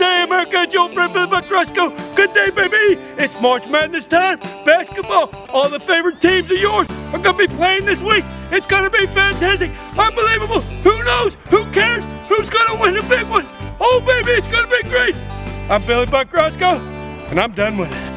day, America. It's your old friend Billy Buck Roscoe. Good day, baby. It's March Madness time. Basketball. All the favorite teams of yours are going to be playing this week. It's going to be fantastic. Unbelievable. Who knows? Who cares? Who's going to win the big one? Oh, baby, it's going to be great. I'm Billy Buck Roscoe, and I'm done with it.